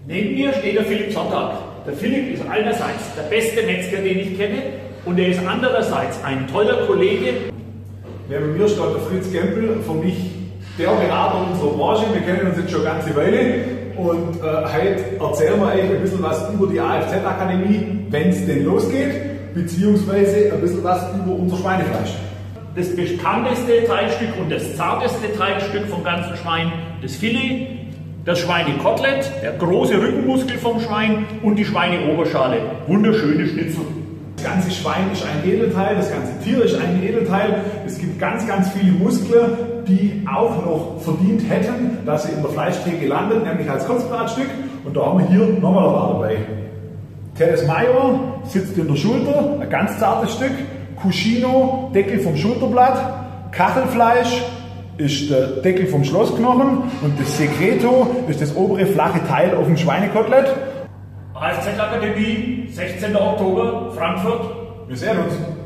Neben mir steht der Philipp Sonntag. Der Philipp ist einerseits der beste Metzger, den ich kenne, und er ist andererseits ein toller Kollege. Neben mir steht der Fritz Gempel, für mich der Berater unserer Branche. Wir kennen uns jetzt schon eine ganze Weile und heute erzählen wir euch ein bisschen was über die AFZ-Akademie, wenn es denn losgeht, beziehungsweise ein bisschen was über unser Schweinefleisch. Das bekannteste Teilstück und das zarteste Teilstück vom ganzen Schwein, das Filet, das Schweinekotelett, der große Rückenmuskel vom Schwein und die Schweineoberschale. Wunderschöne Schnitzel. Das ganze Schwein ist ein Edelteil, das ganze Tier ist ein Edelteil. Es gibt ganz, ganz viele Muskeln, die auch noch verdient hätten, dass sie in der Fleischtheke landen, nämlich als Kurzbratstück. Und da haben wir hier nochmal ein paar dabei. Teres Major sitzt in der Schulter, ein ganz zartes Stück. Cuscino, Deckel vom Schulterblatt. Kachelfleisch ist der Deckel vom Schlossknochen. Und das Secreto ist das obere flache Teil auf dem Schweinekotelett. AFZ Akademie, 16. Oktober, Frankfurt. Wir sehen uns.